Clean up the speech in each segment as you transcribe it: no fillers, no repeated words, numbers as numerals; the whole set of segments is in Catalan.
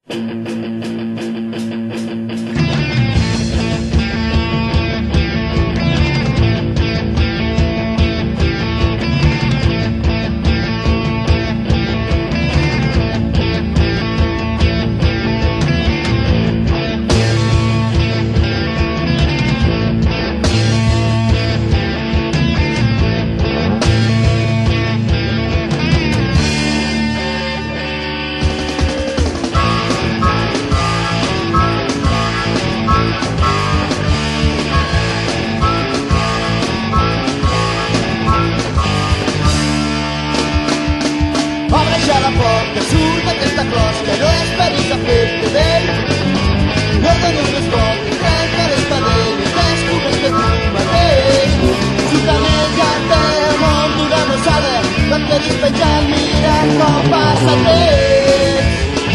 La porta, surt d'aquesta closca, no esperis a fer-te vell. No donis més voltes, trenca les cadenes, descobreix que tu mateix. Ciutanejant el món d'una mossada, no et quedis penjant mirant com passa el temps.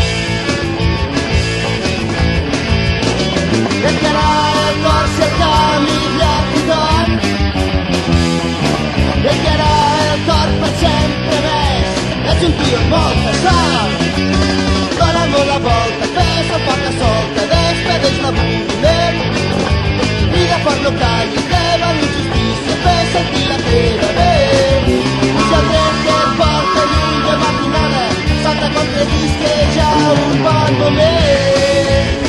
Et quedarà el cor si el camí llarg i tot. Et quedarà el cor per sempre més. Ets un tio molt pesat. Dóna'm la volta, fes el poc a solta, despedeix l'avorriment. Crida fort, no callis, demana injustícia, fes sentir la teva veu. I si el tren que et porta lluny de matinada salta contra disqueja un bon moment.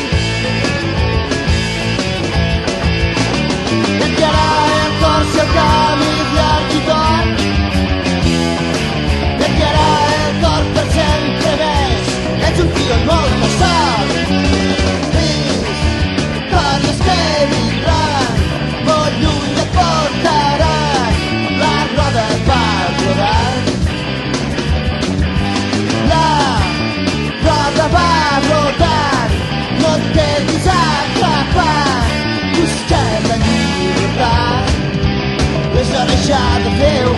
Et quedarà el cor si el camí és llarg i tot. Et quedarà el cor per sempre més. Ets un tio molt passat. Històries que vindran, molt lluny et portaran. La roda va rodant. La roda va rodant. No et quedis atrapat. Busca la llibertat. És hora ja de fer-ho.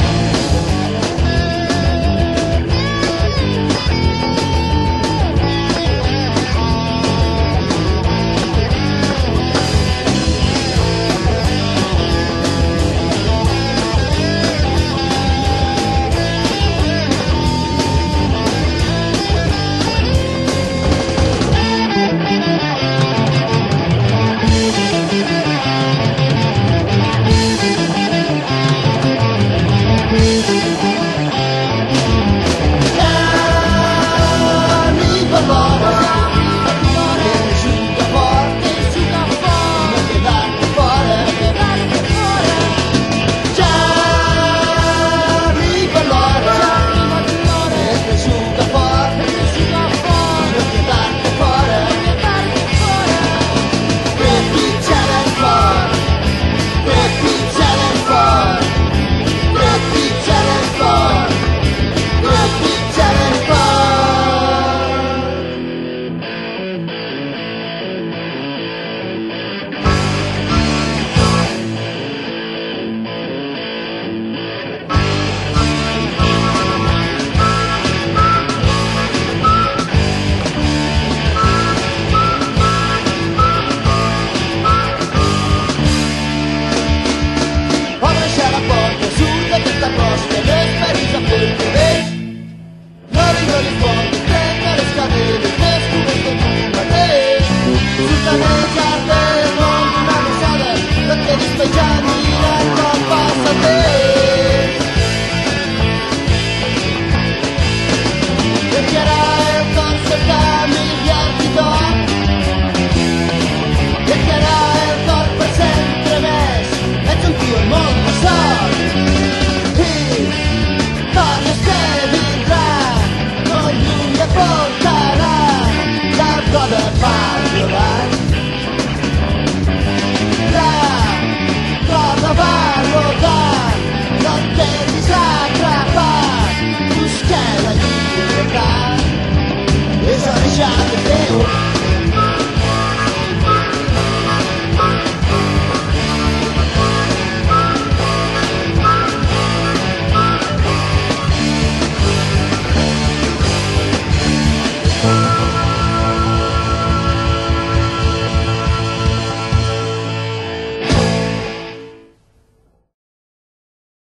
Shot the